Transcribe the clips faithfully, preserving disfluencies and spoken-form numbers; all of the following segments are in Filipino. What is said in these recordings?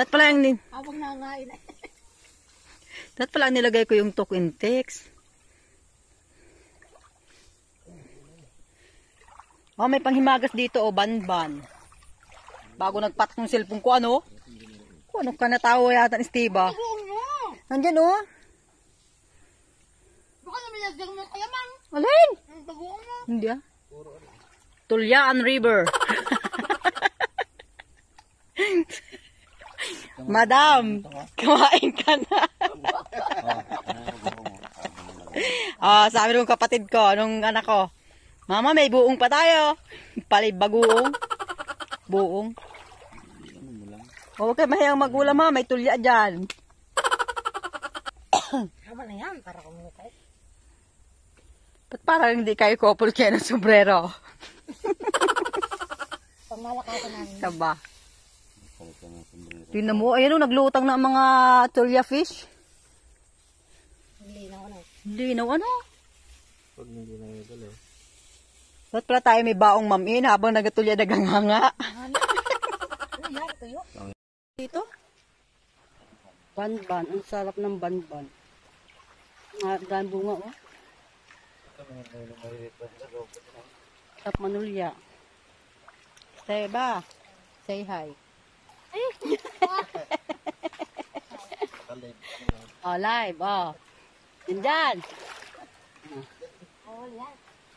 Dapat pala yung, Habang nangain eh. dapat pala nilagay ko yung talk and text. Oh, may panghimagas dito, oh, ban-ban. Bago nagpatak ng cellphone ko, ano? Kung ano ka natawa yata ni Steve, ah. Nandyan, oh. Baka naman nagdag mo kaya, Mang. Alin? Ang taguan mo. Hindi, ah. Tulya and River. Madam, kumain ka na. Ah, sabi ng kapatid ko, nung anak ko, Mama, may buong pa tayo. Palay bagoong. Buong. Okay, mahiyang magulam, ha. May tulya dyan. Tama na yan, para kumukay. Ba't parang hindi kayo couple kaya ng sombrero? Pag malakasan namin. Taba. Tingnan mo, ayan o, naglutang na ang mga tulya fish. Hindi na ano. Hindi na ano. Pag hindi na yung dalaw. Ba't pala tayo may baong mamin habang nagatulya naganganga? Ano yan, tuyo? Dito? Banban. Ang sarap ng banban. Ang daan bunga, oh. Sarap manulya. Say ba? Say hi. Oh, live, oh. Nandyan. Oh, yan.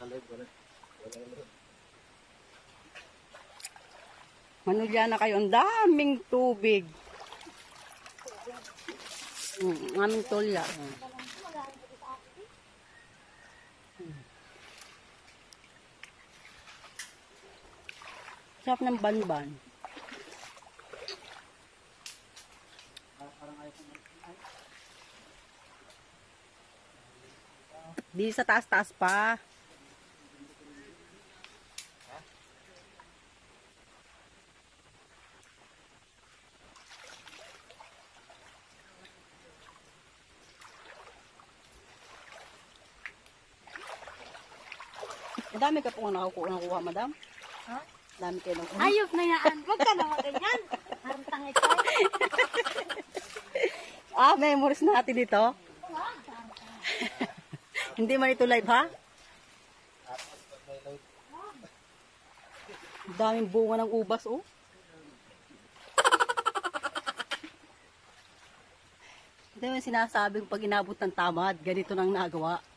Manulya na kayo. Ang daming tubig. Hmm, ang aming tulya. Hmm. Sarap ng banban. Di sa taas-taas pa. Dami ka pong nakukuha, nakuha, madam? Ha? Dami kayo nakuha. Ayop na yan. Huwag ka na maganyan. Harantang ito. Ah, memories natin dito. Hindi man ito live, ha? Daming bunga ng ubas, oh. Ito yung sinasabing pag inabot ng tamad, ganito nang nagawa.